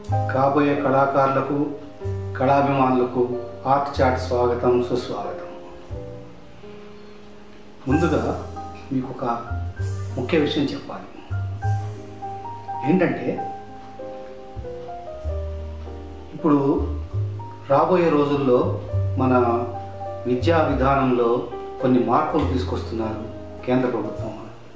కాబోయే కళాకారులకు కళాభిమానులకు art chat స్వాగతం సుస్వాగతం. ముందుగా మీకు ఒక ముఖ్య విషయం చెప్పాలి. ఏంటంటే ఇప్పుడు రాబోయే రోజుల్లో మన విద్యా విధానంలో కొన్ని మార్పులు తీసుకొస్తున్నారు కేంద్ర ప్రభుత్వం.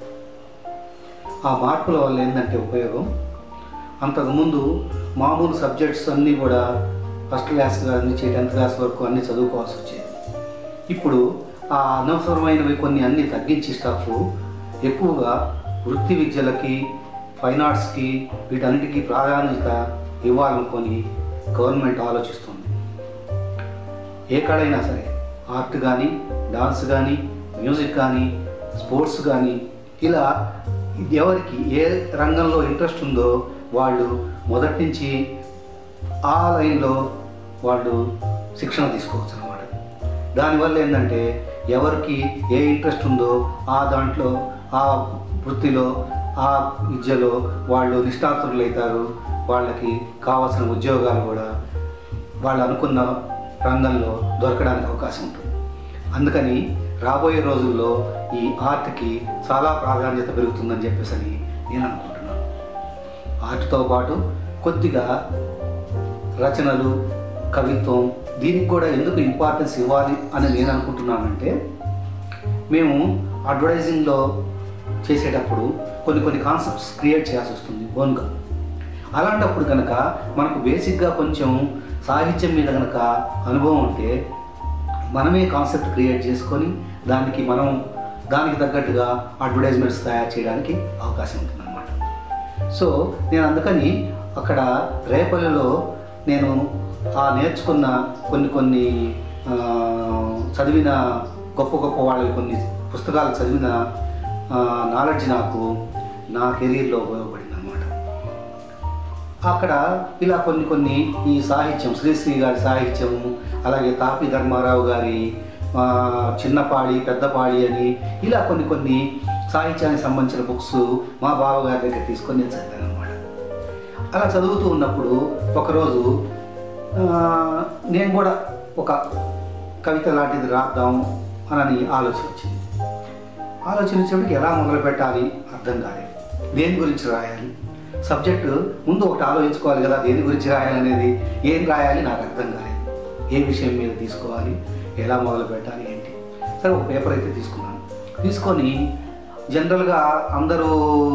ఆ మార్పుల వల్ల ఏంటంటే ఉపయోగం, అంతకుముందు మామూలు సబ్జెక్ట్స్ అన్నీ కూడా ఫస్ట్ క్లాస్ నుంచి 10th క్లాస్ వరకు అన్నీ చదువుకోవాల్సి వచ్చేది. ఇప్పుడు ఆ అనవసరమైనవి కొన్ని అన్నీ తగ్గించి స్టాఫ్ ఎక్కువగా వృత్తి విద్యలకి, ఫైన్ ఆర్ట్స్కి, వీటన్నిటికీ ప్రాధాన్యత ఇవ్వాలనుకొని గవర్నమెంట్ ఆలోచిస్తుంది. ఏ కళ అయినా సరే, ఆర్ట్ కానీ, డాన్స్ కానీ, మ్యూజిక్ కానీ, స్పోర్ట్స్ కానీ, ఇలా ఎవరికి ఏ రంగంలో ఇంట్రెస్ట్ ఉందో వాళ్ళు మొదటి నుంచి ఆ లైన్లో వాళ్ళు శిక్షణ తీసుకోవచ్చు అన్నమాట. దానివల్ల ఏంటంటే ఎవరికి ఏ ఇంట్రెస్ట్ ఉందో ఆ దాంట్లో, ఆ వృత్తిలో, ఆ విద్యలో వాళ్ళు నిష్ణాతులు అవుతారు. వాళ్ళకి కావాల్సిన ఉద్యోగాలు కూడా వాళ్ళు అనుకున్న రంగంలో దొరకడానికి అవకాశం ఉంటుంది. అందుకని రాబోయే రోజుల్లో ఈ ఆర్ట్కి చాలా ప్రాధాన్యత పెరుగుతుందని చెప్పేసి నేను అనుకుంటున్నాను. ఆర్ట్తో పాటు కొద్దిగా రచనలు, కవిత్వం, దీనికి కూడా ఎందుకు ఇంపార్టెన్స్ ఇవ్వాలి అని నేను అనుకుంటున్నానంటే, మేము అడ్వర్టైజింగ్లో చేసేటప్పుడు కొన్ని కాన్సెప్ట్స్ క్రియేట్ చేయాల్సి వస్తుంది ఓన్గా. అలాంటప్పుడు కనుక మనకు బేసిక్గా కొంచెం సాహిత్యం మీద కనుక అనుభవం ఉంటే మనమే కాన్సెప్ట్ క్రియేట్ చేసుకొని దానికి తగ్గట్టుగా అడ్వర్టైజ్మెంట్స్ తయారు చేయడానికి అవకాశం ఉంటుందన్నమాట. సో నేను అందుకని అక్కడ రేపల్లిలో నేను ఆ నేర్చుకున్న కొన్ని చదివిన గొప్ప వాళ్ళకి కొన్ని పుస్తకాలు చదివిన నాలెడ్జ్ నాకు నా కెరీర్లో ఉపయోగపడింది అన్నమాట. అక్కడ ఇలా కొన్ని ఈ సాహిత్యం, శ్రీశ్రీ గారి సాహిత్యము, అలాగే తాపి ధర్మారావు గారి చిన్నపాడి పెద్దపాడి అని ఇలా కొన్ని సాహిత్యానికి సంబంధించిన బుక్స్ మా బావగారి దగ్గర తీసుకొని నేను చదివాను అనమాట. అలా చదువుతూ ఉన్నప్పుడు ఒకరోజు నేను కూడా ఒక కవిత లాంటిది రాద్దాం అని ఆలోచన వచ్చినప్పటికి ఎలా మొదలు పెట్టాలి అర్థం కాలేదు. దేని గురించి రాయాలి, సబ్జెక్టు ముందు ఒకటి ఆలోచించుకోవాలి కదా, దేని గురించి రాయాలనేది, ఏం రాయాలి నాకు అర్థం కాలేదు. ఏ విషయం మీద తీసుకోవాలి, ఎలా మొదలు పెట్టాలి ఏంటి. సరే ఒక పేపర్ అయితే తీసుకొని జనరల్గా అందరూ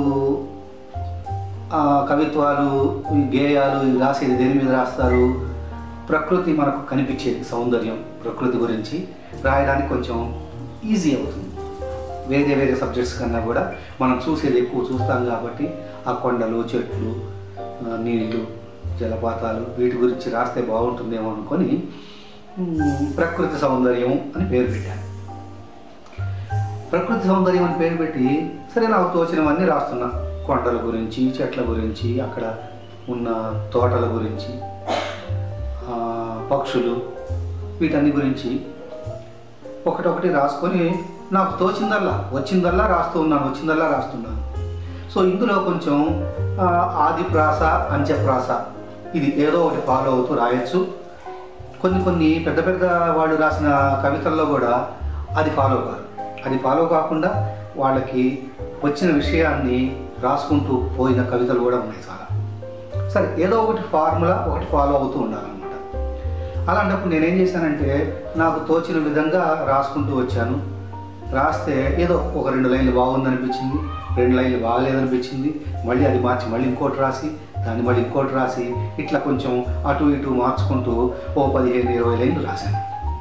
కవిత్వాలు, గేయాలు రాసేది దేని మీద రాస్తారు, ప్రకృతి మనకు కనిపించేది సౌందర్యం, ప్రకృతి గురించి రాయడానికి కొంచెం ఈజీ అవుతుంది. వేరే సబ్జెక్ట్స్ కన్నా కూడా మనం చూసేది ఎక్కువ చూస్తాం కాబట్టి ఆ కొండలు, చెట్లు, నీళ్లు, జలపాతాలు వీటి గురించి రాస్తే బాగుంటుందేమో అనుకొని ప్రకృతి సౌందర్యం అని పేరు పెట్టాను. ప్రకృతి సౌందర్యం అని పేరు పెట్టి సరే నాకు తోచినవన్నీ రాస్తున్నా. కొండల గురించి, చెట్ల గురించి, అక్కడ ఉన్న తోటల గురించి, పక్షులు, వీటన్ని గురించి ఒకటొకటి రాసుకొని నాకు వచ్చిందల్లా రాస్తున్నాను. సో ఇందులో కొంచెం ఆదిప్రాస, అంత్యప్రాస, ఇది ఏదో ఒకటి ఫాలో అవుతూ రాయొచ్చు. కొన్ని పెద్ద వాళ్ళు రాసిన కవితల్లో కూడా అది ఫాలో కాకుండా వాళ్ళకి వచ్చిన విషయాన్ని రాసుకుంటూ పోయిన కవితలు కూడా ఉన్నాయి చాలా. సరే ఏదో ఒకటి ఫార్ములా ఒకటి ఫాలో అవుతూ ఉండాలన్నమాట. అలాంటప్పుడు నేనేం చేశానంటే నాకు తోచిన విధంగా రాసుకుంటూ వచ్చాను. రాస్తే ఏదో ఒక 2 లైన్లు బాగుందనిపించింది, 2 లైన్లు బాగలేదనిపించింది, మళ్ళీ అది మార్చి మళ్ళీ ఇంకోటి రాసి, దాన్ని మళ్ళీ ఇంకోటి రాసి, ఇట్లా కొంచెం అటు ఇటు మార్చుకుంటూ 15-20 లైన్లు రాశాను.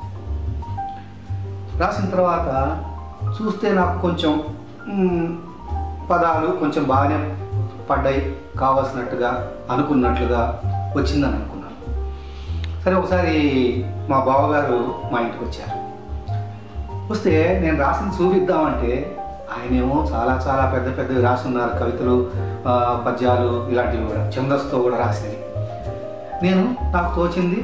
రాసిన తర్వాత చూస్తే నాకు కొంచెం పదాలు కొంచెం బాగానే పడ్డాయి, కావాల్సినట్టుగా అనుకున్నట్లుగా వచ్చిందని అనుకున్నాను. సరే ఒకసారి మా బావగారు మా ఇంటికి వచ్చారు. వస్తే నేను రాసింది చూపిద్దామంటే ఆయనేమో చాలా పెద్దవి రాస్తున్నారు, కవితలు, పద్యాలు, ఇలాంటివి కూడా ఛందస్సుతో కూడా రాసేది. నాకు తోచింది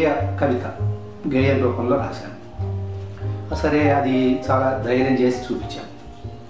గేయం రూపంలో రాశాను. సరే అది చాలా ధైర్యం చేసి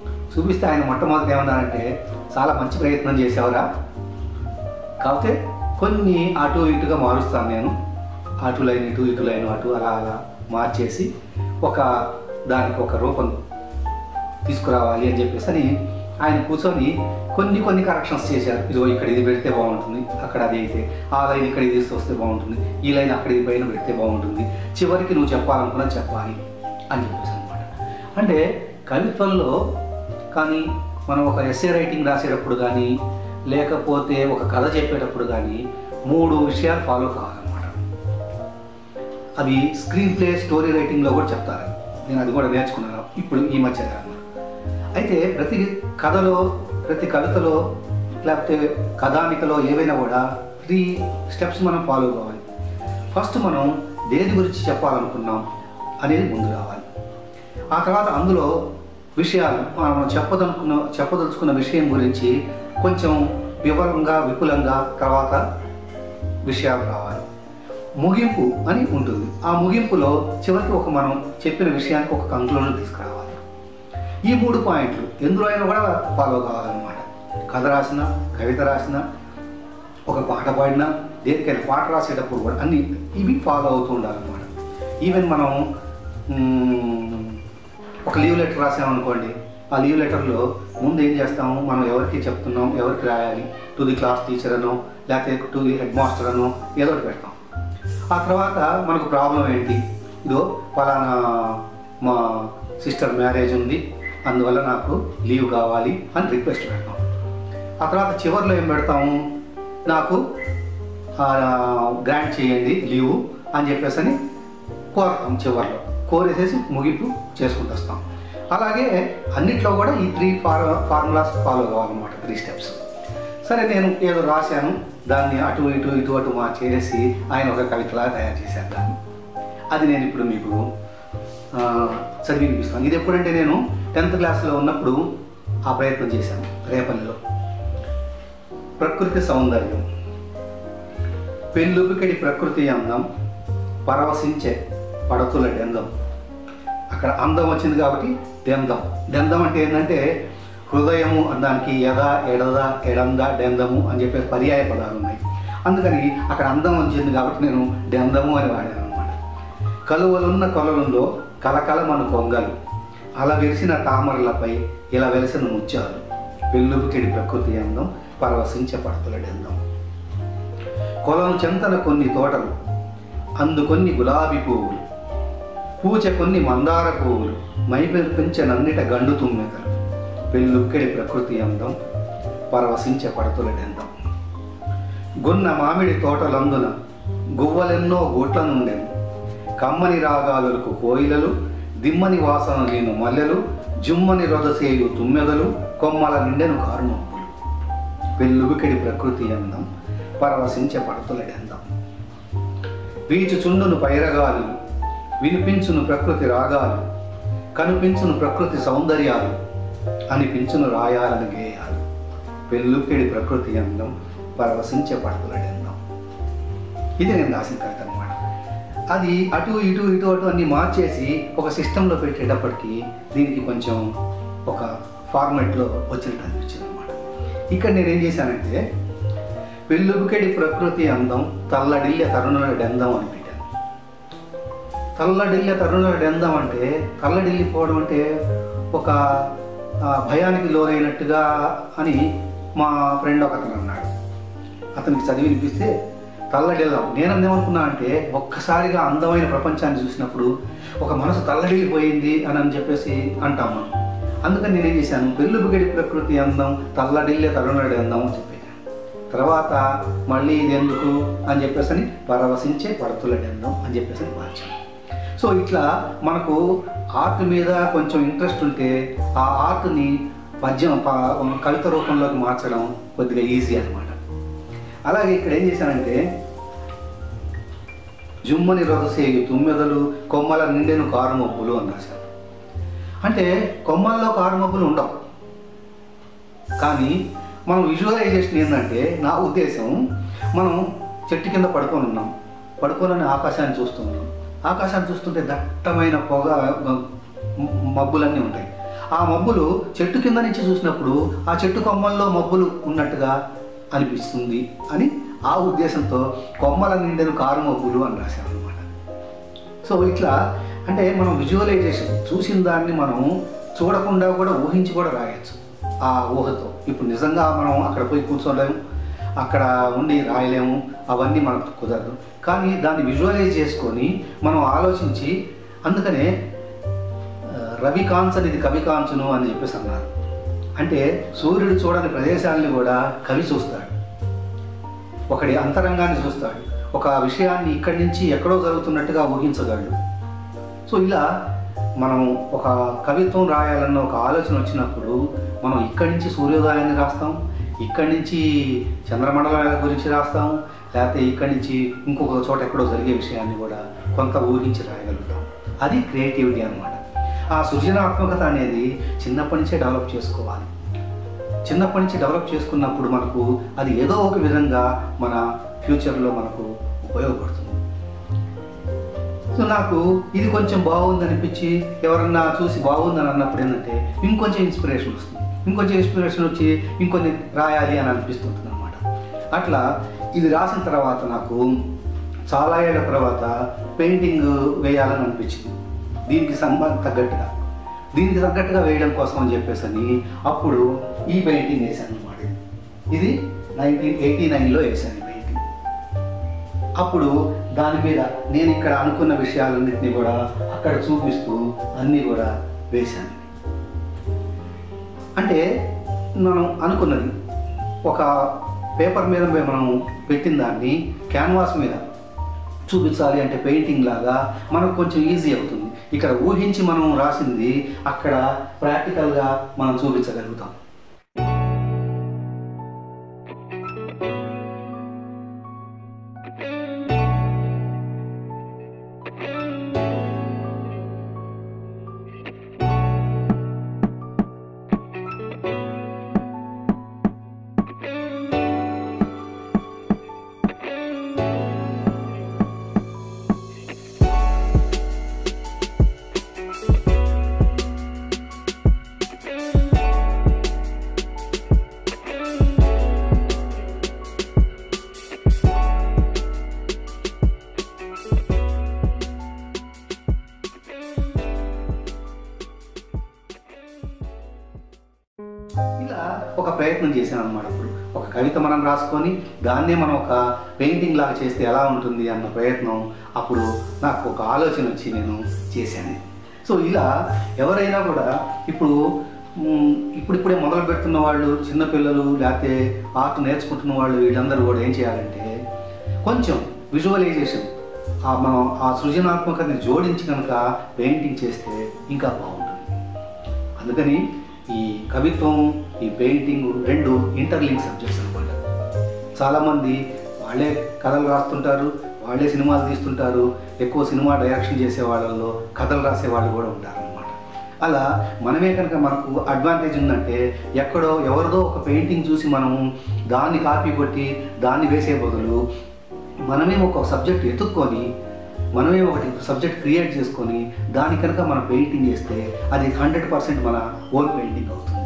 చూపిస్తే ఆయన మొట్టమొదటి ఏమన్నారంటే, చాలా మంచి ప్రయత్నం చేసావురా, కాకపోతే కొన్ని అటు ఇటుగా మారుస్తాను నేను. అటు లైన్ ఇటు, ఇటు లైన్ అటు, అలా అలా మార్చేసి దానికి ఒక రూపం తీసుకురావాలి అని చెప్పేసి అని ఆయన కూర్చొని కొన్ని కరెక్షన్స్ చేశారు. ఇదిగో ఇక్కడ ఇది పెడితే బాగుంటుంది, అక్కడ అది అయితే, ఆ లైన్ ఇక్కడ ఇది వస్తే బాగుంటుంది, ఈ లైన్ అక్కడ ఇది పైన పెడితే బాగుంటుంది, చివరికి నువ్వు చెప్పాలనుకున్నా చెప్పాలి అని చెప్పేసి అనమాట. అంటే కవిత్వంలో కానీ మనం ఒక ఎస్సే రైటింగ్ రాసేటప్పుడు కానీ లేకపోతే ఒక కథ చెప్పేటప్పుడు కానీ 3 విషయాలు ఫాలో కావాలన్నమాట. అవి స్క్రీన్ ప్లే, స్టోరీ రైటింగ్లో కూడా చెప్తారు. నేను అది కూడా నేర్చుకున్నాను ఇప్పుడు ఈ మధ్య. అయితే ప్రతి కథలో, ప్రతి కవితలో లేకపోతే కథానికలో ఏవైనా కూడా 3 స్టెప్స్ మనం ఫాలో కావాలి. ఫస్ట్ మనం దేని గురించి చెప్పాలనుకున్నాం అనేది ముందు రావాలి. ఆ తర్వాత అందులో విషయాలు మనం చెప్పదలుచుకున్న విషయం గురించి కొంచెం వివరంగా, విపులంగా తర్వాత విషయాలు రావాలి. ముగింపు అని ఉంటుంది. ఆ ముగింపులో చివరికి మనం చెప్పిన విషయానికి ఒక కంక్లూజన్ తీసుకురావాలి. ఈ 3 పాయింట్లు ఎందులో అయినా కూడా ఫాలో కావాలన్నమాట. కథ రాసినా, కవిత రాసినా, ఒక పాట పాడినా, దేనికైనా పాట రాసేటప్పుడు కూడా అన్ని ఇవి ఫాలో అవుతూ ఉండాలన్నమాట. ఈవెన్ మనం ఒక లీవ్ లెటర్ రాసామనుకోండి, ఆ లీవ్ లెటర్లో ముందు ఏం చేస్తాము, మనం ఎవరికి చెప్తున్నాం, ఎవరికి రాయాలి, టు ది క్లాస్ టీచర్ అనో లేకపోతే టు ది హెడ్ మాస్టర్ అనో ఏదో ఒకటి పెడతాం. ఆ తర్వాత మనకు ప్రాబ్లం ఏంటి, ఇదో ఫలానా మా సిస్టర్ మ్యారేజ్ ఉంది, అందువల్ల నాకు లీవ్ కావాలి అని రిక్వెస్ట్ పెడతాం. ఆ తర్వాత చివరిలో ఏం పెడతాము, నాకు గ్రాంట్ చేయండి లీవు అని చెప్పేసి అని కోరతాం. చివరిలో కోరేసేసి ముగింపు చేసుకుంటూ వస్తాం. అలాగే అన్నిట్లో కూడా ఈ 3 ఫార్ములాస్ ఫాలో కావాలన్నమాట, 3 స్టెప్స్. సరే, నేను ఏదో రాశాను, దాన్ని అటు ఇటు మార్చేసి ఆయన ఒక కవితలాగా తయారు చేశాను దాన్ని. అది నేను ఇప్పుడు మీకు చదివి వినిపిస్తాను. ఇది ఎప్పుడంటే నేను 10th క్లాస్లో ఉన్నప్పుడు ఆ ప్రయత్నం చేశాను రేపల్లిలో. ప్రకృతి సౌందర్యం, పెళ్ళుబికడి ప్రకృతి అందం, పరవశించే పడతుల డెందం. అక్కడ అందం వచ్చింది కాబట్టి డెందం. డెందం అంటే ఏంటంటే హృదయము, దానికి ఎద, ఎడద, ఎడంద, డెందము అని చెప్పేసి పర్యాయ పదాలు ఉన్నాయి. అందుకని అక్కడ అందం వచ్చింది కాబట్టి నేను డెందము అని వాడాను అనమాట. కలువలున్న కొలలలో కలకలమను కొంగలు, అలా వెలిసిన తామరలపై ఇలా వెలిసిన ముత్యాలు, పెళ్ళుబికిడి ప్రకృతి అందం, పరవశించే పడతుల డెందం. కొలను చెంతన కొన్ని తోటలు, అందుకొన్ని గులాబీ పువ్వులు, పూచ కొన్ని మందార పువ్వులు, మైపెంచనన్నిట గండు తుమ్మెదలు, పెళ్ళుక్కెడి ప్రకృతి అందం, పరవశించే పడతుల డెందం. గున్న మామిడి తోటలందున గువ్వలెన్నో గూట్ల నుండెను, కమ్మని రాగాలకు కోయిలలు, దిమ్మని వాసన లేను మల్లెలు, జుమ్మని రొదసేయు తుమ్మెదలు, కొమ్మల నిండెను కారుమబ్బులు, పెళ్ళుబికిడి ప్రకృతి అందం, పరవశించే పడతుల డెందం. వీచుచుండును పైరగాలు, వినిపించును ప్రకృతి రాగాలు, కనిపించును ప్రకృతి సౌందర్యాలు, అనిపించును రాయాలని గేయాలు, పెళ్ళుక్కెడి ప్రకృతి అందం, పరవశించే పడతుల డెందం. ఇది నేను రాసిన కవిత అనమాట. అది అటు ఇటు అన్ని మార్చేసి ఒక సిస్టంలో పెట్టేటప్పటికి దీనికి కొంచెం ఒక ఫార్మాట్లో వచ్చినట్టు అనిపించింది అనమాట. ఇక్కడ నేనేం చేశానంటే పెళ్ళుబికెడి ప్రకృతి అందం, తల్లడిల్లె తరుణుల డెందం అని పెట్టాను. తల్లడిల్లె తరుణుల డెందం అంటే తల్లడిల్లిపోవడం అంటే ఒక భయానికి లోనైనట్టుగా అని మా ఫ్రెండ్ ఒకతను అన్నాడు. అతనికి చదివి వినిపిస్తే తల్లడిల్లాం. నేనేమనుకున్నా అంటే ఒక్కసారిగా అందమైన ప్రపంచాన్ని చూసినప్పుడు ఒక మనసు తల్లడిల్లిపోయింది అని చెప్పేసి అంటాం మనం. అందుకని నేనేం చేశాను, పెళ్ళుబికెడి ప్రకృతి అందం, తల్లడిల్లె తరుణుల డెందం అని చెప్పాను. తర్వాత మళ్ళీ ఇది ఎందుకు అని చెప్పేసి అని పరవశించే పడతుల డెందం అని చెప్పేసి అని మార్చాను. సో ఇట్లా మనకు ఆర్ట్ మీద కొంచెం ఇంట్రెస్ట్ ఉంటే ఆ ఆర్ట్ని కవిత రూపంలోకి మార్చడం కొద్దిగా ఈజీ అనమాట. అలాగే ఇక్కడ ఏం చేశానంటే జుమ్మని రొదసేయు తుమ్మెదలు, కొమ్మల నిండెను కారుమబ్బులు అని రాశాను. అంటే కొమ్మల్లో కారుమబ్బులు ఉండవు, కానీ మనం విజువలైజేషన్ ఏంటంటే నా ఉద్దేశం, మనం చెట్టు కింద పడుకోనని ఆకాశాన్ని చూస్తున్నాం. ఆకాశాన్ని చూస్తుంటే దట్టమైన పొగ, మబ్బులన్నీ ఉంటాయి. ఆ మబ్బులు చెట్టు కింద నుంచి చూసినప్పుడు ఆ చెట్టు కొమ్మల్లో మబ్బులు ఉన్నట్టుగా అనిపిస్తుంది అని ఆ ఉద్దేశంతో కొమ్మల నిండెను కారు మబ్బులు అని రాశాను అనమాట. సో ఇట్లా అంటే మనం విజువలైజేషన్ చూసిన దాన్ని మనం చూడకుండా కూడా ఊహించి కూడా రాయొచ్చు ఆ ఊహతో. ఇప్పుడు నిజంగా మనం అక్కడ పోయి కూర్చోలేము, అక్కడ ఉండి రాయలేము, అవన్నీ మనకు కుదరదు. కానీ దాన్ని విజువలైజ్ చేసుకొని మనం ఆలోచించి, అందుకనే రవి కాంచనిది కవి కాంచును అని చెప్పేసి అన్నారు. అంటే సూర్యుడు చూడని ప్రదేశాలని కూడా కవి చూస్తాడు, ఒకడి అంతరంగాన్ని చూస్తాడు, ఒక విషయాన్ని ఇక్కడి నుంచి ఎక్కడో జరుగుతున్నట్టుగా ఊహించగలడు. సో ఇలా మనం ఒక కవిత్వం రాయాలన్న ఒక ఆలోచన వచ్చినప్పుడు మనం ఇక్కడి నుంచి సూర్యోదయాన్ని రాస్తాం, ఇక్కడి నుంచి చంద్రమండలాల గురించి రాస్తాం, లేకపోతే ఇక్కడి నుంచి ఇంకొక చోట ఎక్కడో జరిగే విషయాన్ని కూడా కొంత ఊహించి రాయగలుగుతాం. అది క్రియేటివిటీ అన్నమాట. ఆ సృజనాత్మకత అనేది చిన్నప్పటి నుంచే డెవలప్ చేసుకోవాలి. చిన్నప్పటి నుంచి డెవలప్ చేసుకున్నప్పుడు మనకు అది ఏదో ఒక విధంగా మన ఫ్యూచర్లో మనకు ఉపయోగపడుతుంది. సో నాకు ఇది కొంచెం బాగుంది అనిపించి ఎవరన్నా చూసి బాగుందని అన్నప్పుడు ఏంటంటే ఇంకొంచెం ఇన్స్పిరేషన్ వస్తుంది, ఇంకొంచెం ఇన్స్పిరేషన్ వచ్చి ఇంకొన్ని రాయాలి అని అనిపిస్తుంటుంది అనమాట. అట్లా ఇది రాసిన తర్వాత నాకు చాలా ఏళ్ళ తర్వాత పెయింటింగ్ వేయాలని అనిపించింది. దీనికి తగ్గట్టుగా వేయడం కోసం అని చెప్పేసి అప్పుడు ఈ పెయింటింగ్ వేసాను అనమాట. ఇది 1989లో వేసాను ఈ పెయింటింగ్. అప్పుడు దాని మీద నేను ఇక్కడ అనుకున్న విషయాలన్నింటినీ కూడా అక్కడ చూపిస్తూ అన్నీ కూడా వేశాను. అంటే మనం అనుకున్నది ఒక పేపర్ మీద మనం పెట్టిన దాన్ని క్యాన్వాస్ మీద చూపించాలి అంటే పెయింటింగ్ లాగా మనకు కొంచెం ఈజీ అవుతుంది. ఇక్కడ ఊహించి మనం రాసింది అక్కడ ప్రాక్టికల్గా మనం చూపించగలుగుతాం. ఇలా ఒక ప్రయత్నం చేశాను అన్నమాట. ఇప్పుడు ఒక కవిత మనం రాసుకొని దాన్నే మనం ఒక పెయింటింగ్ లాగా చేస్తే ఎలా ఉంటుంది అన్న ప్రయత్నం అప్పుడు నాకు ఒక ఆలోచన వచ్చి నేను చేశాను. సో ఇలా ఎవరైనా కూడా ఇప్పుడిప్పుడే మొదలు పెడుతున్న వాళ్ళు, చిన్నపిల్లలు, లేకపోతే ఆర్ట్ నేర్చుకుంటున్న వాళ్ళు, వీళ్ళందరూ కూడా ఏం చేయాలంటే కొంచెం విజువలైజేషన్ మనం ఆ సృజనాత్మకతని జోడించి కనుక పెయింటింగ్ చేస్తే ఇంకా బాగుంటుంది. అందుకని ఈ కవిత్వం, ఈ పెయింటింగ్ రెండు ఇంటర్లింక్ సబ్జెక్ట్స్ అనమాట. చాలామంది వాళ్ళే కథలు రాస్తుంటారు, వాళ్ళే సినిమాలు తీస్తుంటారు. ఎక్కువ సినిమా డైరెక్షన్ చేసే వాళ్ళల్లో కథలు రాసే వాళ్ళు కూడా ఉంటారు అనమాట. అలా మనమే కనుక మనకు అడ్వాంటేజ్ ఉందంటే ఎక్కడో ఎవరిదో ఒక పెయింటింగ్ చూసి మనం దాన్ని కాపీ కొట్టి దాన్ని వేసే బదులు మనమే ఒక సబ్జెక్ట్ ఎత్తుక్కొని మనమే ఒకటి సబ్జెక్ట్ క్రియేట్ చేసుకొని దాని కనుక మనం పెయింటింగ్ చేస్తే అది 100% మన ఓన్ పెయింటింగ్ అవుతుంది.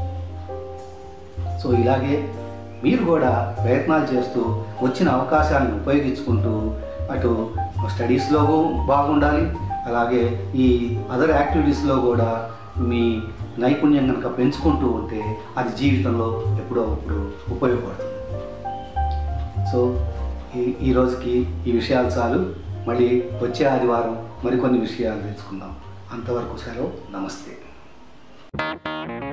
సో ఇలాగే మీరు కూడా ప్రయత్నాలు చేస్తూ వచ్చిన అవకాశాలను ఉపయోగించుకుంటూ అటు స్టడీస్లో బాగుండాలి, అలాగే ఈ అదర్ యాక్టివిటీస్లో కూడా మీ నైపుణ్యం కనుక పెంచుకుంటూ ఉంటే అది జీవితంలో ఎప్పుడో అప్పుడు ఉపయోగపడుతుంది. సో ఈ రోజుకి ఈ విషయాలు చాలు. మళ్ళీ వచ్చే ఆదివారం మరికొన్ని విషయాలు తెలుసుకుందాం. అంతవరకు సెలవు. నమస్తే.